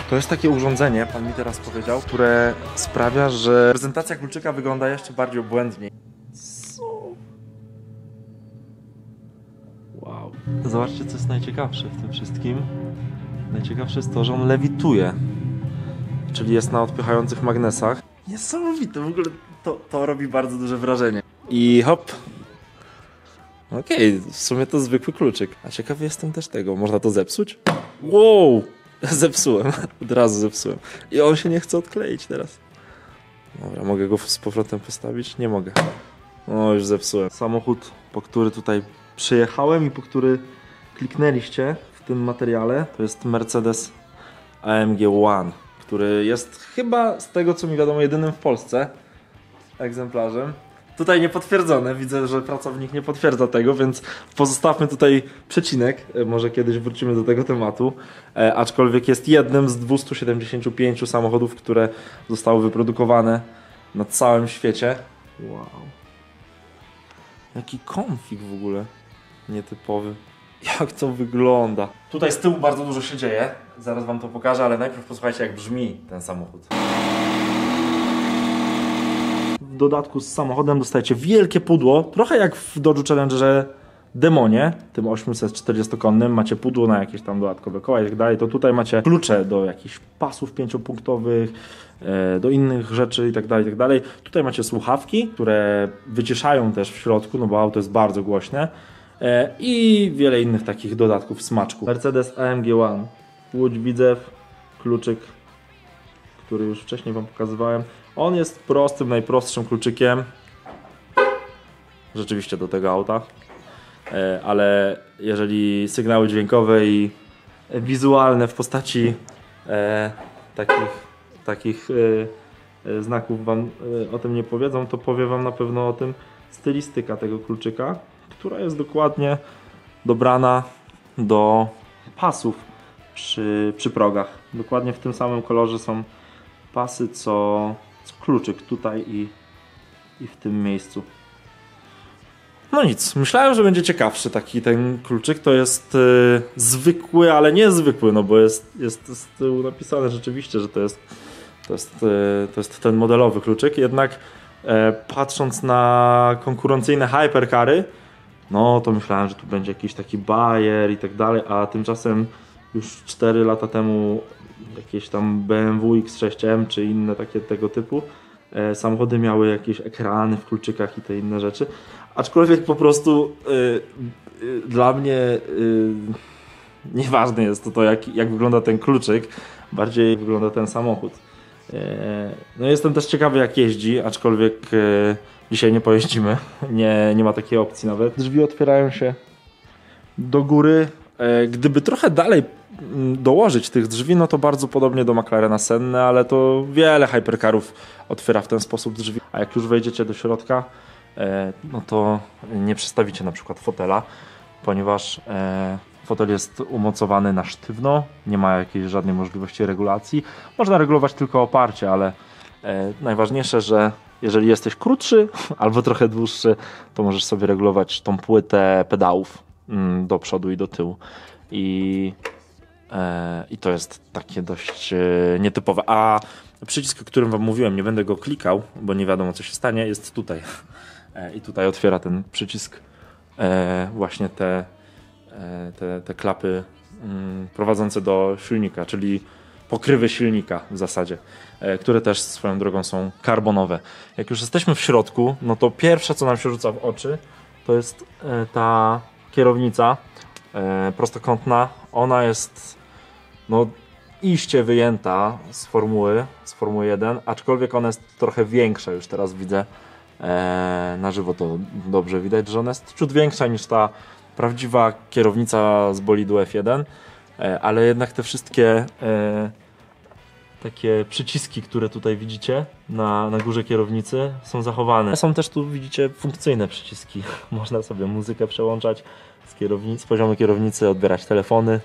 To jest takie urządzenie, pan mi teraz powiedział, które sprawia, że prezentacja kluczyka wygląda jeszcze bardziej obłędnie. Co? Wow. Zobaczcie, co jest najciekawsze w tym wszystkim. Najciekawsze jest to, że on lewituje. Czyli jest na odpychających magnesach. Niesamowite, w ogóle to robi bardzo duże wrażenie. I hop. Okej, w sumie to zwykły kluczyk. A ciekawy jestem też tego, można to zepsuć? Wow! Zepsułem, od razu zepsułem. I on się nie chce odkleić teraz. Dobra, mogę go z powrotem postawić? Nie mogę. O, już zepsułem. Samochód, po który tutaj przyjechałem i po który kliknęliście w tym materiale, to jest Mercedes AMG One, który jest chyba, z tego co mi wiadomo, jedynym w Polsce egzemplarzem. Tutaj niepotwierdzone, widzę, że pracownik nie potwierdza tego, więc pozostawmy tutaj przecinek, może kiedyś wrócimy do tego tematu, aczkolwiek jest jednym z 275 samochodów, które zostały wyprodukowane na całym świecie. Wow. Jaki konfig w ogóle nietypowy. Jak to wygląda. Tutaj z tyłu bardzo dużo się dzieje, zaraz wam to pokażę, ale najpierw posłuchajcie, jak brzmi ten samochód. W dodatku z samochodem dostajecie wielkie pudło, trochę jak w Dodge Challengerze Demonie, tym 840-konnym, macie pudło na jakieś tam dodatkowe koła i tak dalej, to tutaj macie klucze do jakichś pasów 5-punktowych, do innych rzeczy i tak dalej, i tak dalej. Tutaj macie słuchawki, które wyciszają też w środku, no bo auto jest bardzo głośne i wiele innych takich dodatków smaczku. Mercedes AMG One, Łódź Widzew, kluczyk, który już wcześniej wam pokazywałem. On jest prostym, najprostszym kluczykiem rzeczywiście do tego auta, ale jeżeli sygnały dźwiękowe i wizualne w postaci takich znaków wam o tym nie powiedzą, to powie wam na pewno o tym stylistyka tego kluczyka, która jest dokładnie dobrana do pasów przy progach. Dokładnie w tym samym kolorze są pasy co kluczyk tutaj i w tym miejscu. No nic, myślałem, że będzie ciekawszy taki ten kluczyk. To jest zwykły, ale niezwykły, no bo jest z tyłu napisane rzeczywiście, że to jest ten modelowy kluczyk. Jednak patrząc na konkurencyjne hypercary, no to myślałem, że tu będzie jakiś taki Bayer i tak dalej, a tymczasem już 4 lata temu jakieś tam BMW X6M czy inne takie tego typu samochody miały jakieś ekrany w kluczykach i te inne rzeczy. Aczkolwiek po prostu dla mnie nieważne jest to jak wygląda ten kluczyk, bardziej jak wygląda ten samochód. No jestem też ciekawy, jak jeździ, aczkolwiek dzisiaj nie pojeździmy, nie ma takiej opcji nawet. Drzwi otwierają się do góry. Gdyby trochę dalej dołożyć tych drzwi, no to bardzo podobnie do McLarena Senne, ale to wiele hypercarów otwiera w ten sposób drzwi. A jak już wejdziecie do środka, no to nie przestawicie na przykład fotela, ponieważ fotel jest umocowany na sztywno, nie ma jakiejś żadnej możliwości regulacji. Można regulować tylko oparcie, ale najważniejsze, że jeżeli jesteś krótszy albo trochę dłuższy, to możesz sobie regulować tą płytę pedałów do przodu i do tyłu. I to jest takie dość nietypowe. A przycisk, o którym wam mówiłem, nie będę go klikał, bo nie wiadomo co się stanie, jest tutaj. I tutaj otwiera ten przycisk właśnie te klapy prowadzące do silnika, czyli pokrywy silnika w zasadzie, które też swoją drogą są karbonowe. Jak już jesteśmy w środku, no to pierwsze co nam się rzuca w oczy, to jest ta kierownica prostokątna. Ona jest no iście wyjęta z Formuły 1, aczkolwiek ona jest trochę większa, już teraz widzę na żywo to dobrze widać, że ona jest ciut większa niż ta prawdziwa kierownica z bolidu F1, ale jednak te wszystkie takie przyciski, które tutaj widzicie na górze kierownicy, są zachowane. Są też tu, widzicie, funkcyjne przyciski. Można sobie muzykę przełączać z poziomu kierownicy, odbierać telefony.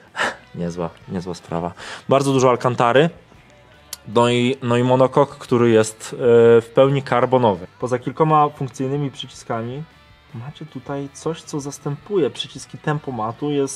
Niezła sprawa. Bardzo dużo alkantary. No i monokok, który jest w pełni karbonowy. Poza kilkoma funkcyjnymi przyciskami macie tutaj coś, co zastępuje przyciski tempomatu. Jest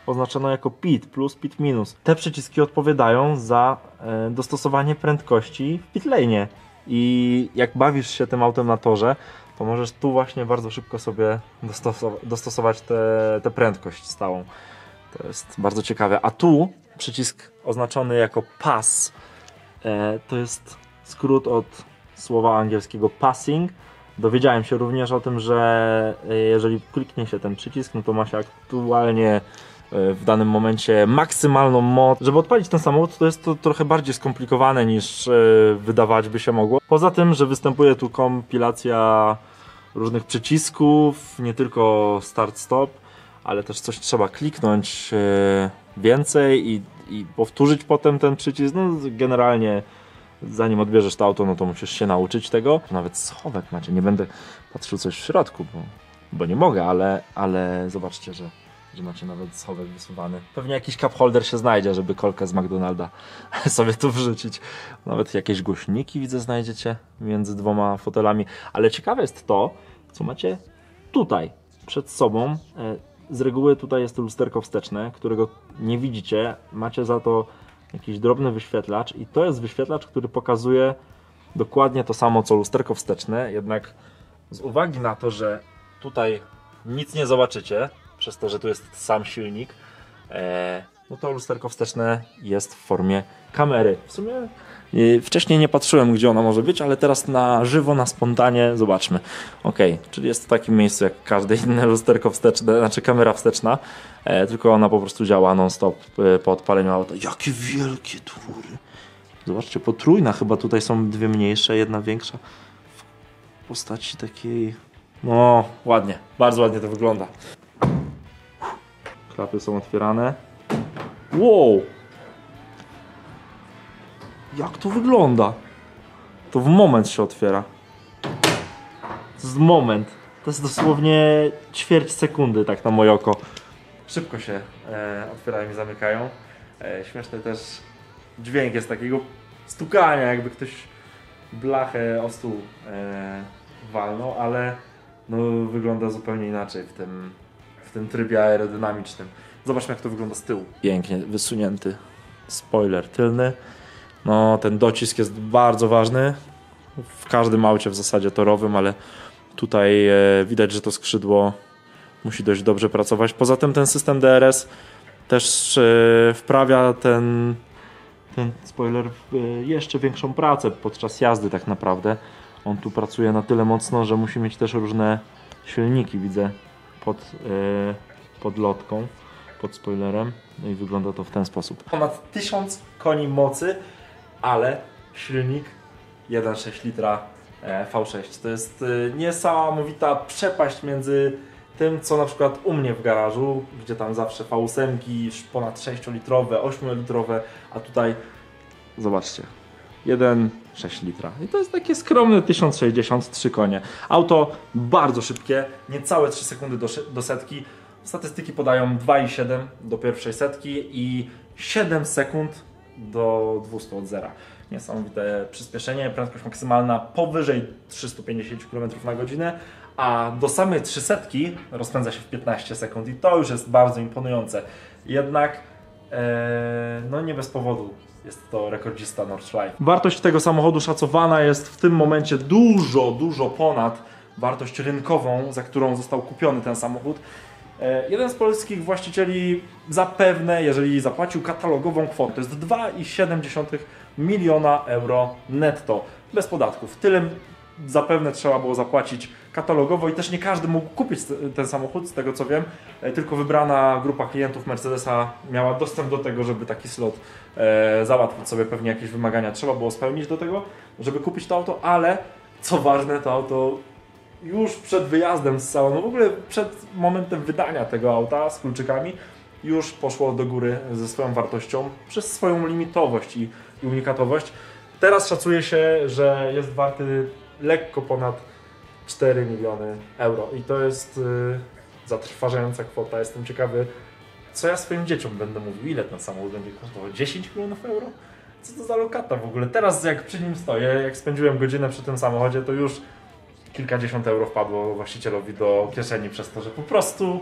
oznaczono jako pit plus, pit minus. Te przyciski odpowiadają za dostosowanie prędkości w pit lane. I jak bawisz się tym autem na torze, to możesz tu właśnie bardzo szybko sobie dostosować tę prędkość stałą. To jest bardzo ciekawe. A tu przycisk oznaczony jako pass to jest skrót od słowa angielskiego passing. Dowiedziałem się również o tym, że jeżeli kliknie się ten przycisk, no to ma się aktualnie w danym momencie maksymalną moc. Żeby odpalić ten samochód, to jest to trochę bardziej skomplikowane niż wydawać by się mogło. Poza tym, że występuje tu kompilacja różnych przycisków, nie tylko start-stop, ale też coś trzeba kliknąć więcej i powtórzyć potem ten przycisk. No generalnie zanim odbierzesz to auto, no to musisz się nauczyć tego. Nawet schowek macie, nie będę patrzył coś w środku, bo nie mogę, ale zobaczcie, że macie nawet schowek wysuwany. Pewnie jakiś cup holder się znajdzie, żeby kolkę z McDonalda sobie tu wrzucić. Nawet jakieś głośniki widzę znajdziecie między dwoma fotelami. Ale ciekawe jest to, co macie tutaj przed sobą. Z reguły tutaj jest to lusterko wsteczne, którego nie widzicie. Macie za to jakiś drobny wyświetlacz i to jest wyświetlacz, który pokazuje dokładnie to samo co lusterko wsteczne, jednak z uwagi na to, że tutaj nic nie zobaczycie, przez to, że tu jest sam silnik, no to lusterko wsteczne jest w formie kamery. W sumie wcześniej nie patrzyłem, gdzie ona może być, ale teraz na żywo, na spontanie zobaczmy. Ok, czyli jest w takim miejscu jak każde inne lusterko wsteczne, znaczy kamera wsteczna, tylko ona po prostu działa non-stop po odpaleniu auta. Jakie wielkie tu rury! Zobaczcie, potrójna, chyba tutaj są dwie mniejsze, jedna większa w postaci takiej... No, ładnie, bardzo ładnie to wygląda. Klapy są otwierane. Wow! Jak to wygląda? To w moment się otwiera. To jest moment. To jest dosłownie ćwierć sekundy, tak na moje oko. Szybko się otwierają i zamykają. Śmieszny też dźwięk jest takiego stukania, jakby ktoś blachę o stół walnął, ale no, wygląda zupełnie inaczej w tym trybie aerodynamicznym. Zobaczmy, jak to wygląda z tyłu. Pięknie wysunięty spoiler tylny. No, ten docisk jest bardzo ważny w każdym aucie w zasadzie torowym, ale tutaj widać, że to skrzydło musi dość dobrze pracować. Poza tym ten system DRS też wprawia ten spoiler w jeszcze większą pracę podczas jazdy tak naprawdę. On tu pracuje na tyle mocno, że musi mieć też różne silniki, widzę, pod lotką, pod spoilerem. No i wygląda to w ten sposób. Ponad 1000 koni mocy, ale silnik 1,6 litra V6. To jest niesamowita przepaść między tym, co na przykład u mnie w garażu, gdzie tam zawsze V8 ponad 6-litrowe, 8-litrowe, a tutaj zobaczcie, 1,6 litra. I to jest takie skromne 1063 konie. Auto bardzo szybkie, niecałe 3 sekundy do setki. Statystyki podają 2,7 do pierwszej setki i 7 sekund do 200 od zera. Niesamowite przyspieszenie, prędkość maksymalna powyżej 350 km na godzinę, a do samej 300 rozpędza się w 15 sekund i to już jest bardzo imponujące. Jednak no nie bez powodu jest to rekordzista Nordschleife. Wartość tego samochodu szacowana jest w tym momencie dużo ponad wartość rynkową, za którą został kupiony ten samochód. Jeden z polskich właścicieli zapewne, jeżeli zapłacił katalogową kwotę, to jest 2,7 miliona euro netto, bez podatków. Tyle zapewne trzeba było zapłacić katalogowo i też nie każdy mógł kupić ten samochód, z tego co wiem. Tylko wybrana grupa klientów Mercedesa miała dostęp do tego, żeby taki slot załatwić sobie. Pewnie jakieś wymagania trzeba było spełnić do tego, żeby kupić to auto, ale co ważne, to auto już przed wyjazdem z salonu, w ogóle przed momentem wydania tego auta z kluczykami, już poszło do góry ze swoją wartością przez swoją limitowość i unikatowość. Teraz szacuje się, że jest warty lekko ponad 4 miliony euro i to jest zatrważająca kwota. Jestem ciekawy, co ja swoim dzieciom będę mówił, ile ten samochód będzie kosztował? 10 milionów euro? Co to za lokata w ogóle? Teraz jak przy nim stoję, jak spędziłem godzinę przy tym samochodzie, to już kilkadziesiąt euro wpadło właścicielowi do kieszeni przez to, że po prostu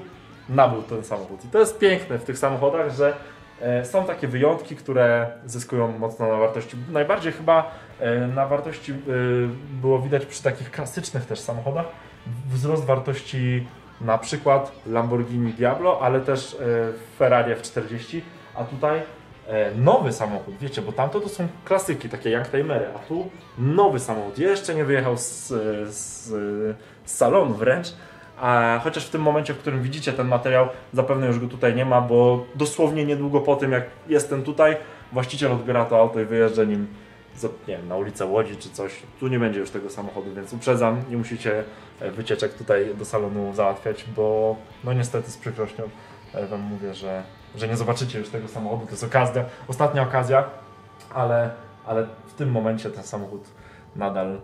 nabył ten samochód. I to jest piękne w tych samochodach, że są takie wyjątki, które zyskują mocno na wartości. Najbardziej chyba na wartości było widać przy takich klasycznych też samochodach wzrost wartości na przykład Lamborghini Diablo, ale też Ferrari F40, a tutaj nowy samochód, wiecie, bo tamto to są klasyki, takie youngtimery, a tu nowy samochód, jeszcze nie wyjechał z salonu wręcz, a chociaż w tym momencie, w którym widzicie ten materiał, zapewne już go tutaj nie ma, bo dosłownie niedługo po tym, jak jestem tutaj, właściciel odbiera to auto i wyjeżdża nim, nie wiem, na ulicę Łodzi czy coś. Tu nie będzie już tego samochodu, więc uprzedzam, nie musicie wycieczek tutaj do salonu załatwiać, bo no niestety z przykrością wam mówię, że nie zobaczycie już tego samochodu. To jest okazja, ostatnia okazja, ale w tym momencie ten samochód nadal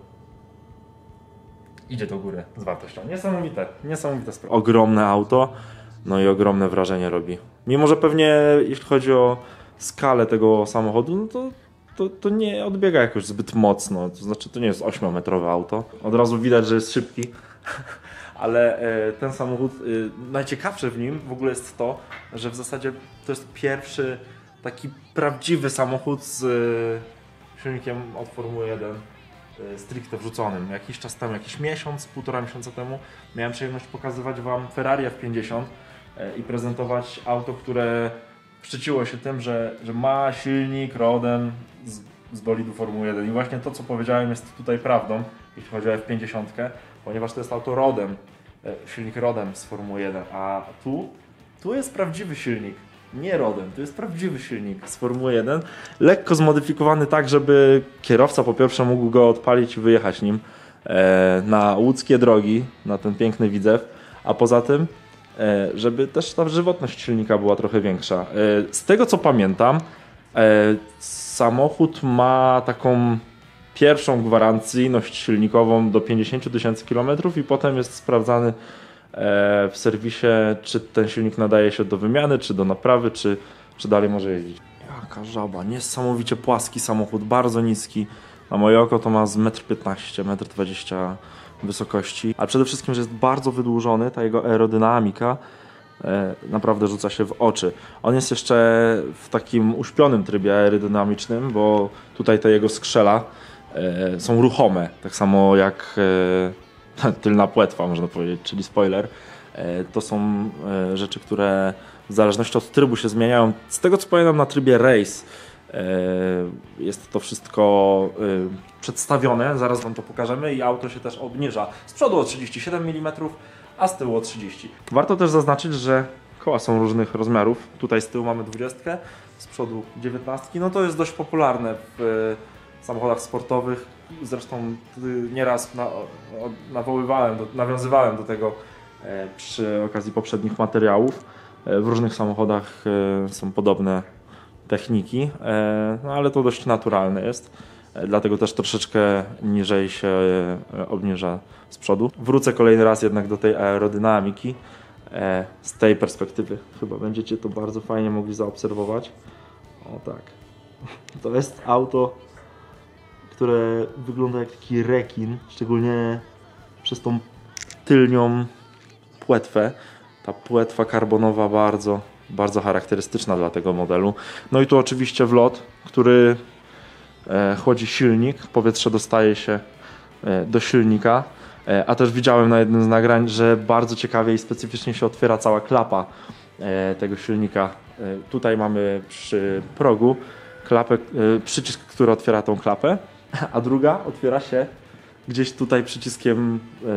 idzie do góry z wartością. Niesamowite sprawa. Ogromne auto, no i ogromne wrażenie robi. Mimo że pewnie jeśli chodzi o skalę tego samochodu, no to nie odbiega jakoś zbyt mocno. To znaczy to nie jest 8-metrowe auto. Od razu widać, że jest szybki. Ale ten samochód, najciekawsze w nim w ogóle jest to, że w zasadzie to jest pierwszy taki prawdziwy samochód z silnikiem od Formuły 1 stricte wrzuconym. Jakiś czas temu, jakiś miesiąc, 1,5 miesiąca temu miałem przyjemność pokazywać wam Ferrari F50 i prezentować auto, które szczyciło się tym, że ma silnik rodem z bolidu Formuły 1. I właśnie to, co powiedziałem, jest tutaj prawdą, jeśli chodzi o F50, ponieważ to jest auto rodem, silnik rodem z Formuły 1, a tu jest prawdziwy silnik, nie rodem, to jest prawdziwy silnik z Formuły 1, lekko zmodyfikowany tak, żeby kierowca po pierwsze mógł go odpalić i wyjechać nim na łódzkie drogi, na ten piękny Widzew, a poza tym żeby też ta żywotność silnika była trochę większa. Z tego co pamiętam, samochód ma taką pierwszą gwarancyjność silnikową do 50 000 km i potem jest sprawdzany w serwisie, czy ten silnik nadaje się do wymiany, czy do naprawy, czy dalej może jeździć. Jaka żaba, niesamowicie płaski samochód, bardzo niski. Na moje oko to ma z 1,15 m, 1,20 m wysokości, ale przede wszystkim, że jest bardzo wydłużony, ta jego aerodynamika naprawdę rzuca się w oczy. On jest jeszcze w takim uśpionym trybie aerodynamicznym, bo tutaj te jego skrzela są ruchome, tak samo jak tylna płetwa, można powiedzieć, czyli spoiler. To są rzeczy, które w zależności od trybu się zmieniają. Z tego co pamiętam, na trybie race jest to wszystko przedstawione, zaraz wam to pokażemy i auto się też obniża z przodu o 37 mm, a z tyłu o 30. Warto też zaznaczyć, że koła są różnych rozmiarów. Tutaj z tyłu mamy 20, z przodu 19. No to jest dość popularne w samochodach sportowych. Zresztą nieraz nawiązywałem do tego przy okazji poprzednich materiałów. W różnych samochodach są podobne techniki, no ale to dość naturalne jest. Dlatego też troszeczkę niżej się obniża z przodu. Wrócę kolejny raz jednak do tej aerodynamiki. Z tej perspektywy chyba będziecie to bardzo fajnie mogli zaobserwować. O tak. To jest auto, które wygląda jak taki rekin, szczególnie przez tą tylnią płetwę. Ta płetwa karbonowa bardzo charakterystyczna dla tego modelu. No i tu oczywiście wlot, który chłodzi silnik, powietrze dostaje się do silnika, a też widziałem na jednym z nagrań, że bardzo ciekawie i specyficznie się otwiera cała klapa tego silnika. Tutaj mamy przy progu klapę, przycisk, który otwiera tą klapę, a druga otwiera się gdzieś tutaj przyciskiem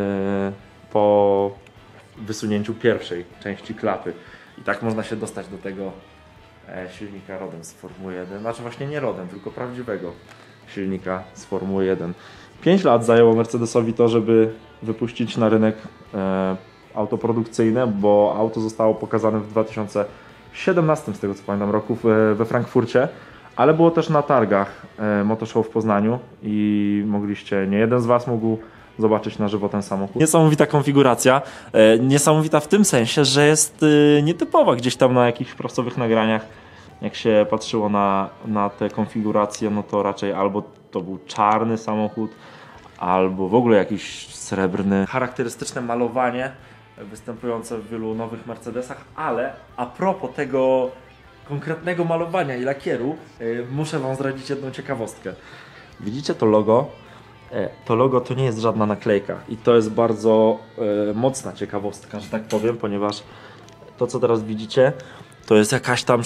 po wysunięciu pierwszej części klapy. I tak można się dostać do tego silnika rodem z Formuły 1. Znaczy właśnie nie rodem, tylko prawdziwego silnika z Formuły 1. 5 lat zajęło Mercedesowi to, żeby wypuścić na rynek auto produkcyjne, bo auto zostało pokazane w 2017, z tego co pamiętam, roku we Frankfurcie, ale było też na targach Motoshow w Poznaniu i nie jeden z was mógł zobaczyć na żywo ten samochód. Niesamowita konfiguracja, niesamowita w tym sensie, że jest nietypowa gdzieś tam na jakichś prasowych nagraniach. Jak się patrzyło na te konfiguracje, no to raczej albo to był czarny samochód, albo w ogóle jakiś srebrny. Charakterystyczne malowanie występujące w wielu nowych Mercedesach, ale a propos tego konkretnego malowania i lakieru, muszę Wam zdradzić jedną ciekawostkę. Widzicie to logo? To logo to nie jest żadna naklejka i to jest bardzo mocna ciekawostka, że tak powiem, ponieważ to, co teraz widzicie, to jest jakaś tam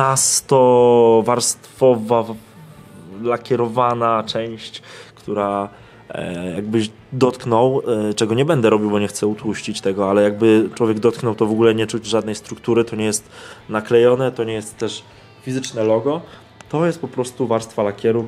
16-warstwowa lakierowana część, która jakbyś dotknął, czego nie będę robił, bo nie chcę utłuścić tego, ale jakby człowiek dotknął, to w ogóle nie czuć żadnej struktury, to nie jest naklejone, to nie jest też fizyczne logo, to jest po prostu warstwa lakieru,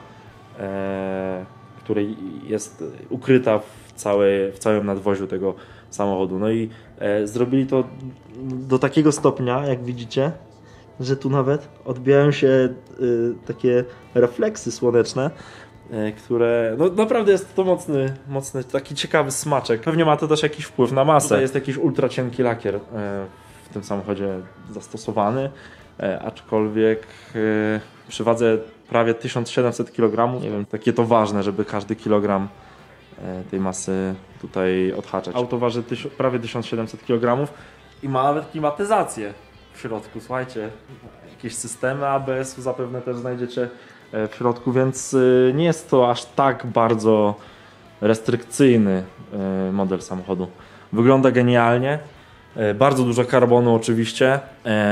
której jest ukryta w całym nadwoziu tego samochodu. No i zrobili to do takiego stopnia, jak widzicie, że tu nawet odbijają się takie refleksy słoneczne, które, no naprawdę jest to mocny, taki ciekawy smaczek. Pewnie ma to też jakiś wpływ na masę. Tutaj jest jakiś ultra cienki lakier w tym samochodzie zastosowany, aczkolwiek przy wadze prawie 1700 kg, nie wiem, takie to ważne, żeby każdy kilogram tej masy tutaj odhaczać. Auto waży prawie 1700 kg i ma nawet klimatyzację w środku, słuchajcie, jakieś systemy ABS-u zapewne też znajdziecie w środku, więc nie jest to aż tak bardzo restrykcyjny model samochodu. Wygląda genialnie, bardzo dużo karbonu oczywiście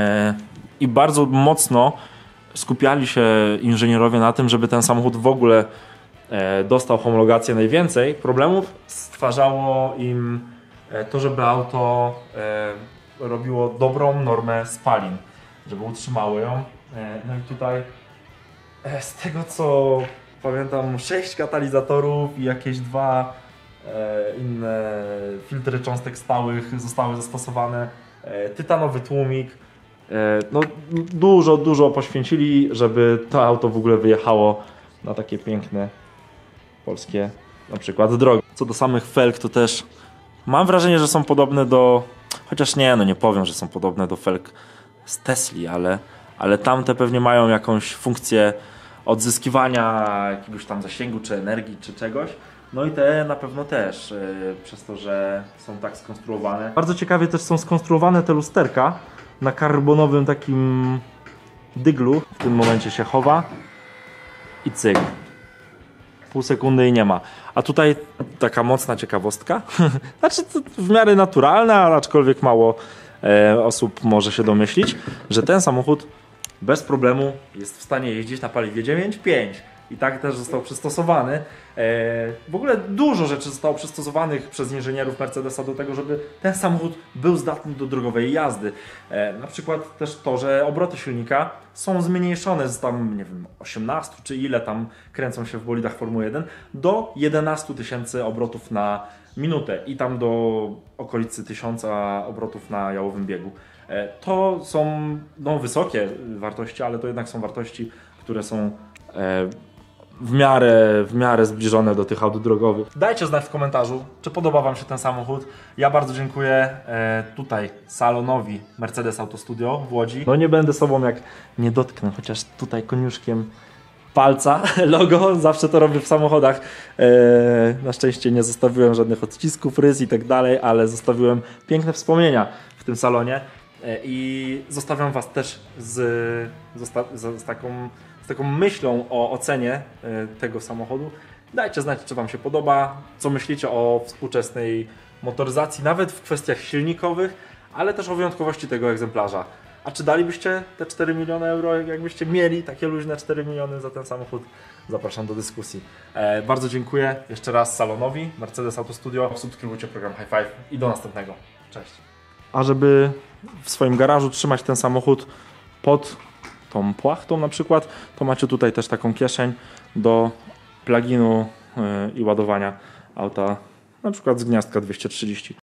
i bardzo mocno skupiali się inżynierowie na tym, żeby ten samochód w ogóle dostał homologację. Najwięcej problemów stwarzało im to, żeby auto robiło dobrą normę spalin, żeby utrzymało ją. No i tutaj z tego, co pamiętam, 6 katalizatorów i jakieś 2 inne filtry cząstek stałych zostały zastosowane, tytanowy tłumik. No, dużo poświęcili, żeby to auto w ogóle wyjechało na takie piękne polskie na przykład drogi. Co do samych felg, to też mam wrażenie, że są podobne do, chociaż nie powiem, że są podobne do felg z Tesli, ale tamte pewnie mają jakąś funkcję odzyskiwania jakiegoś tam zasięgu, czy energii, czy czegoś. No i te na pewno też, przez to, że są tak skonstruowane. Bardzo ciekawie też są skonstruowane te lusterka na karbonowym takim dyglu. W tym momencie się chowa i cyk. Pół sekundy i nie ma. A tutaj taka mocna ciekawostka. Znaczy to w miarę naturalna, aczkolwiek mało osób może się domyślić, że ten samochód bez problemu jest w stanie jeździć na paliwie 9,5. I tak też został przystosowany. W ogóle dużo rzeczy zostało przystosowanych przez inżynierów Mercedesa do tego, żeby ten samochód był zdatny do drogowej jazdy. Na przykład też to, że obroty silnika są zmniejszone z tam, nie wiem, 18 czy ile tam kręcą się w bolidach Formuły 1 do 11 000 obrotów na minutę i tam do okolicy 1000 obrotów na jałowym biegu. To są wysokie wartości, ale to jednak są wartości, które są w miarę zbliżone do tych aut drogowych. Dajcie znać w komentarzu, czy podoba Wam się ten samochód. Ja bardzo dziękuję tutaj salonowi Mercedes Auto Studio w Łodzi. No nie będę sobą, jak nie dotknę, chociaż tutaj koniuszkiem palca logo, zawsze to robię w samochodach. Na szczęście nie zostawiłem żadnych odcisków, rys i tak dalej, ale zostawiłem piękne wspomnienia w tym salonie i zostawiam Was też z taką myślą o ocenie tego samochodu. Dajcie znać, czy Wam się podoba, co myślicie o współczesnej motoryzacji, nawet w kwestiach silnikowych, ale też o wyjątkowości tego egzemplarza. A czy dalibyście te 4 miliony euro, jakbyście mieli takie luźne 4 miliony za ten samochód? Zapraszam do dyskusji. Bardzo dziękuję jeszcze raz salonowi Mercedes Auto Studio. Subskrybujcie program High Five i do następnego. Cześć. A żeby w swoim garażu trzymać ten samochód pod tą płachtą na przykład, to macie tutaj też taką kieszeń do pluginu i ładowania auta, na przykład z gniazdka 230.